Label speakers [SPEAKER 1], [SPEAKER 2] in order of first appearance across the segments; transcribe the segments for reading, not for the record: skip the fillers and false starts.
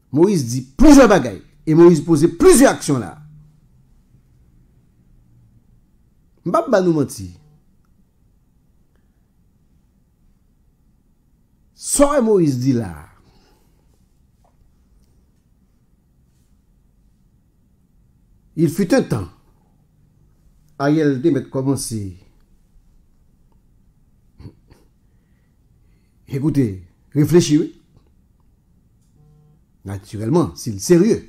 [SPEAKER 1] Moïse dit plusieurs bagailles. Et Moïse posait plusieurs actions là. M'pa nous mentir. Ça Moïse dit là. Il fut un temps. Ariel Demet commencé. Écoutez, réfléchissez. Naturellement, c'est sérieux.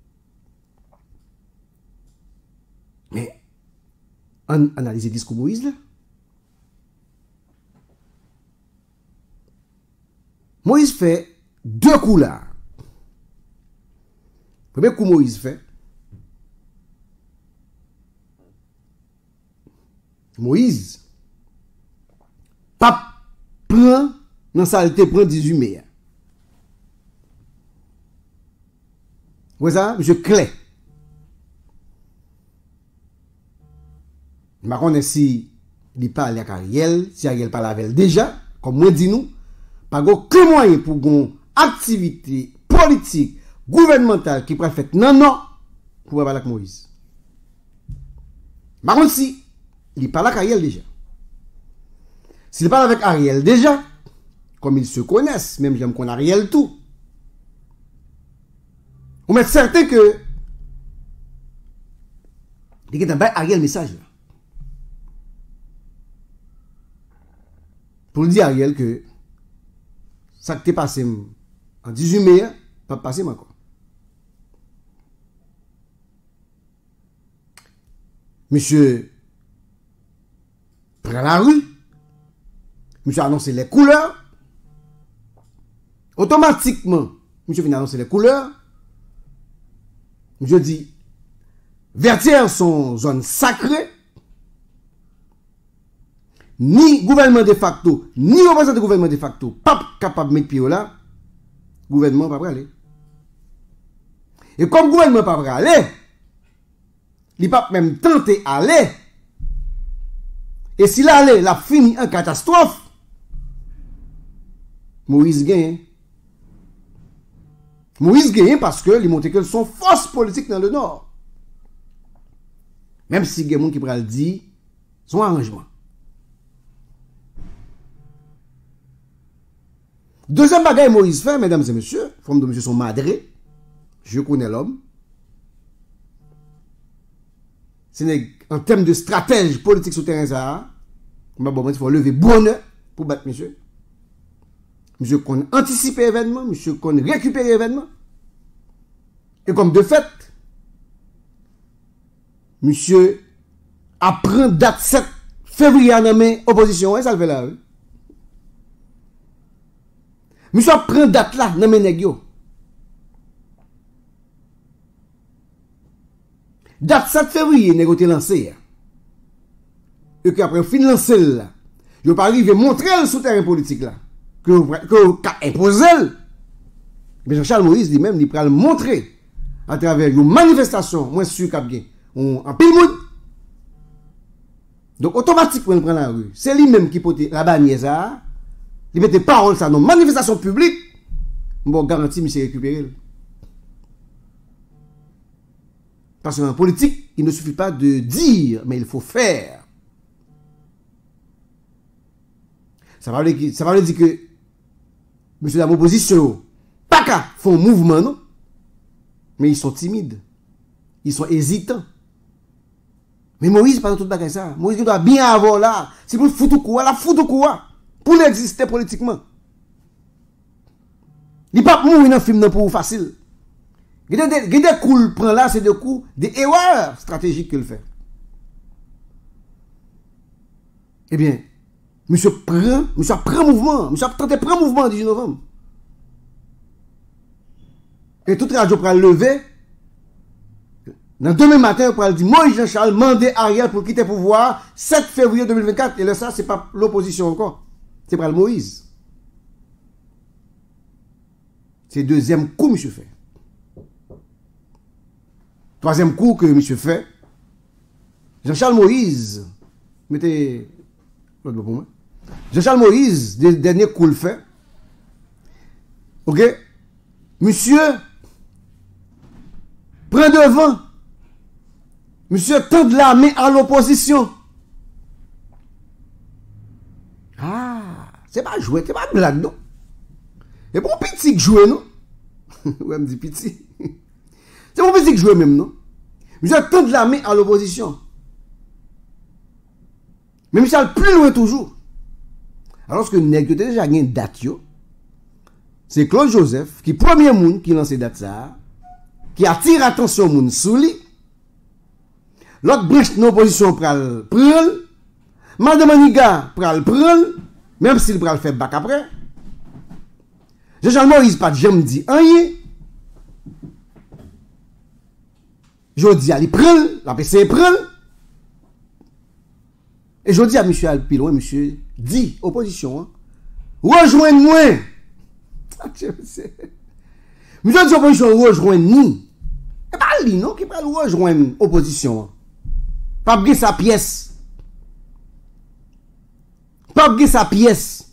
[SPEAKER 1] Mais, analysez le discours Moïse là. Moïse fait deux coups là. Premier coup Moïse fait. Moïse, pas prend dans saleté, prend 18 mai. Vous voyez ça? Je clé. Je ne sais pas si il parle avec Ariel, si Ariel parle avec elle déjà, comme moi dit nous, pas aucun moyen pour une activité politique, gouvernementale qui pourrait faire non, pour parler avec Moïse. Par contre, si il parle avec Ariel déjà. S'il parle avec Ariel déjà, comme ils se connaissent, même j'aime qu'on Ariel tout, on est certain que il y a un Ariel message là. Pour dire à Ariel que ça qui t'est passé en 18 mai, pas passé encore. Monsieur prend la rue, monsieur annonce les couleurs, automatiquement, monsieur vient annoncer les couleurs, monsieur dit, Vertières sont zone sacrée, ni gouvernement de facto, ni représentant de gouvernement de facto, pas capable de mettre pied là, gouvernement pas aller. Et comme gouvernement pas aller, il pas même tenté aller. Et s'il allait, la fini en catastrophe, Moïse gagne. Moïse gagne parce que il montre que son force politique dans le nord. Même si il y a des gens qui pourraient le dire, son arrangement. Deuxième bagaille Moïse fait, mesdames et messieurs, forme de monsieur son madré, je connais l'homme. C'est en termes de stratège politique sur le terrain, ça, il faut lever bonheur pour battre monsieur. Monsieur qu'on anticipe l'événement, monsieur qu'on récupère l'événement. Et comme de fait, monsieur apprend date 7 février à nommer opposition, et ça le fait là. Oui. Monsieur apprend date là, nommer négio. Date 7 février, négocié lancé. Et qu'après, fin lancé là, je pas arriver à montrer le souterrain politique là, que imposé. Mais Jean-Charles Moïse lui-même, il peut le montrer à travers une manifestation, moins sûr qu'il y a en pile monde. Donc, automatiquement, il prend la rue. C'est lui-même qui porte la bannière ça, il met des paroles ça dans manifestation publique. Bon, garantie, monsieur récupérer. Parce qu'en politique, il ne suffit pas de dire, mais il faut faire. Ça va dire que monsieur de l'opposition, pas qu'à font un mouvement, non? Mais ils sont timides. Ils sont hésitants. Mais Moïse, pas dans toute bagaille ça. Moïse doit bien avoir là. C'est pour foutre quoi? La foutre quoi? Pour l'exister politiquement. Il ne peut pas mourir dans le film pour facile. Il y a des coups prend là, c'est des coups, des erreurs stratégiques qu'il fait. Eh bien, monsieur prend mouvement, monsieur a tenté prendre mouvement le 18 novembre. Et toute radio pour le lever. Dans demain matin, pour dire Moïse Jean-Charles mandé Ariel pour quitter le pouvoir 7 février 2024. Et là, ça, c'est pas l'opposition encore. C'est pas le Moïse. C'est le deuxième coup, monsieur fait. Troisième coup que monsieur fait, Jean-Charles Moïse, mettez l'autre pour moi. Jean-Charles Moïse, dernier coup le fait. Ok? Monsieur prend devant. Monsieur tend la main à l'opposition. Ah, c'est pas jouer, c'est pas blague, non? Et pour petit que jouer, non? Ouais, me dit petit. C'est pour petit que jouer même, non? Monsieur tend la main à l'opposition. Mais monsieur le plus loin toujours. Alors que nèg déjà gagné une date, c'est Claude Joseph qui premier monde qui lance date ça, qui attire attention moun sous lui. L'autre branche de l'opposition pral prendre, Madame Aniga pral prendre, même s'il pral faire bac après. Jean-Charles Moïse pas de jamais dit rien. Je dis à lui prendre, la PC prendre. Et je dis à monsieur Alpilon, monsieur dit opposition, hein, rejoignez-moi. Monsieur dit opposition, rejoignez-nous. Et pas lui, non, qui va rejoindre opposition. Hein. Pas briller sa pièce. Pas briller sa pièce.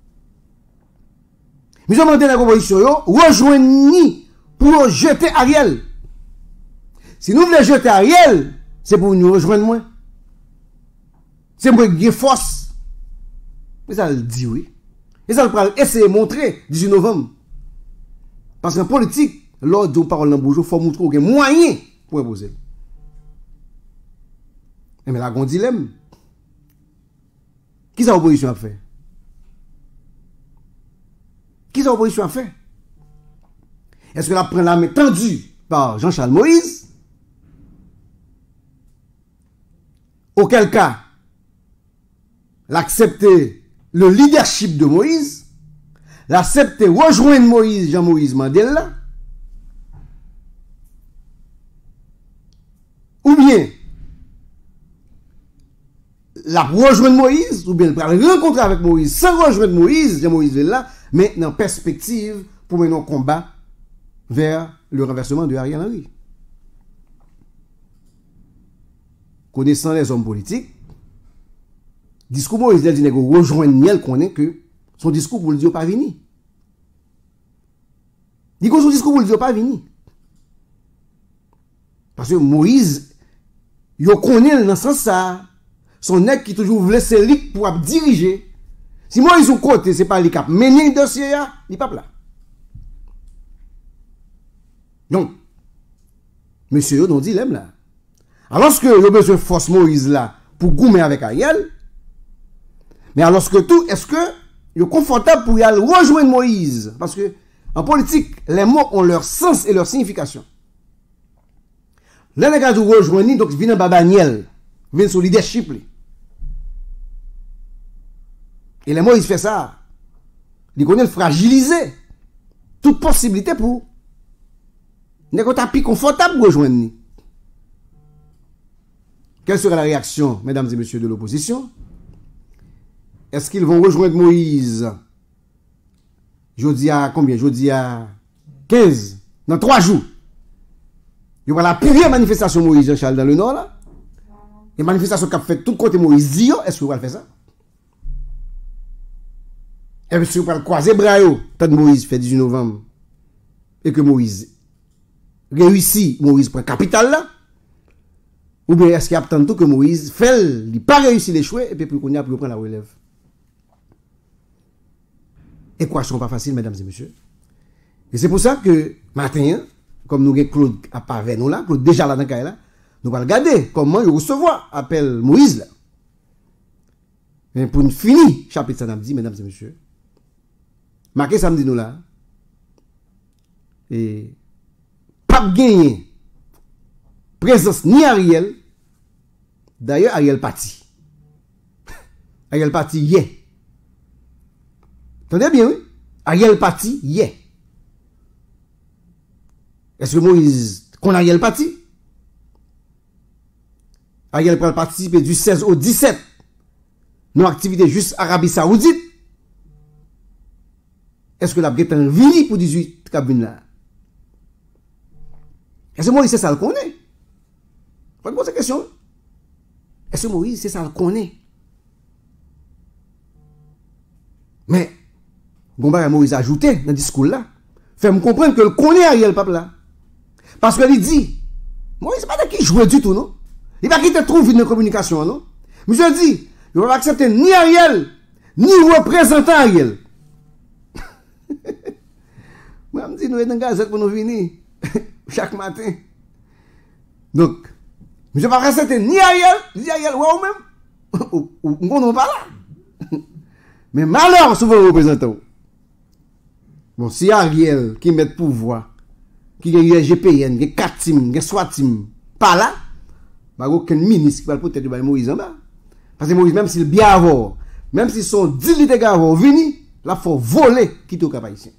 [SPEAKER 1] Monsieur demande la opposition, rejoignez-nous pour jeter Ariel. Si nous voulons jeter Ariel, c'est pour nous rejoindre moi. C'est moi qui ai force. Mais ça le dit, oui. Et ça le essayer de montrer 18 novembre. Parce qu'en politique, lors de parole dans bonjour, il faut montrer qu'il y a moyen pour imposer. Mais là, on dilemme. Qui ça l'opposition a fait? Qui ça l'opposition a fait? Est-ce que la prend la main tendue par Jean-Charles Moïse? Auquel cas, l'accepter le leadership de Moïse, l'accepter rejoindre Moïse, Jean-Moïse Mandela, ou bien la rejoindre Moïse, ou bien le rencontrer avec Moïse sans rejoindre Moïse, Jean-Moïse là, mais dans perspective pour mener un combat vers le renversement de Ariel Henry. Connaissant les hommes politiques, discours Moïse dit que rejoindre Niel connaît que son discours pour le dire pas venir. Dit que son discours pour le dire pas venir. Parce que Moïse, il connaît dans ce sens ça, son nèg qui toujours voulait c'est lui pour diriger. Si Moïse au côté, c'est pas lui qui a mené le dossier, il n'est pas là. Donc, monsieur, on dit l'aime là. Alors que il a besoin de force Moïse là pour goumer avec Ariel, mais alors que tout, est-ce que il est confortable pour y aller rejoindre Moïse? Parce que en politique, les mots ont leur sens et leur signification. Là, les gars, vous rejoignez, donc ils viennent dans Babaniel, ils viennent sur le leadership. Et les Moïse fait ça. Il connaît le fragiliser. Toute possibilité pour. N'est pas plus confortable pour rejoindre. Quelle sera la réaction, mesdames et messieurs de l'opposition? Est-ce qu'ils vont rejoindre Moïse? Je dis à combien? Je dis à 15. Dans 3 jours. Il y aura la première manifestation Moïse Jean-Charles dans le nord là. Et manifestation qu'a fait tout côté Moïse dit, est-ce que vous allez faire ça? Et puis si vous allez croiser bras, tant Moïse fait 18 novembre, et que Moïse réussit, Moïse prend capital là, ou bien est-ce qu'il y a tant que Moïse fait, il n'a pas réussi l'échouer, et puis qu'on y a pour prendre la relève. Équation pas facile, mesdames et messieurs. Et c'est pour ça que, matin, comme nous avons Claude à part avec nous là, Claude déjà là dans le là, nous allons regarder comment il recevoir appel Moïse là. Mais pour une finie, chapitre samedi, mesdames et messieurs, marqué samedi nous là, et pas gagner présence ni Ariel, d'ailleurs Ariel parti. Ariel parti hier. Attendez bien, oui? Ariel parti hier. Est-ce que Moïse, qu'on Ariel parti? Ariel peut participer du 16 au 17. Nos activités juste Arabie Saoudite. Est-ce que la Bretagne vini pour 18 cabines là? Est-ce que Moïse, c'est ça le connaît? Faut poser la question. Est-ce que Moïse, c'est ça le connaît? Mais, Gomba Moïse a ajouté dans le discours là, fait me comprendre que le connaît Ariel papa là. Parce que il dit, Moïse, c'est pas de qui jouer du tout, non? Il va quitter trop vite de communication, non? Monsieur dit, il va pas accepter ni Ariel, ni représentant Ariel. Moi, je me dis, nous sommes dans la gazette pour nous venir chaque matin. Donc, monsieur va pas accepter ni Ariel, ni Ariel, ou même, ou non pas là. Mais malheur sur vos représentants. Bon, si Ariel qui met pouvoir, qui a USGPN, qui a 4 teams, qui a SWAT team, pas là, bah aucun ministre qui va peut-être de Moïse en bas. Parce que Moïse, même s'il bien avoir, même si son 10 litres de gars vont venir, là, il faut voler quitter au cap haïtien.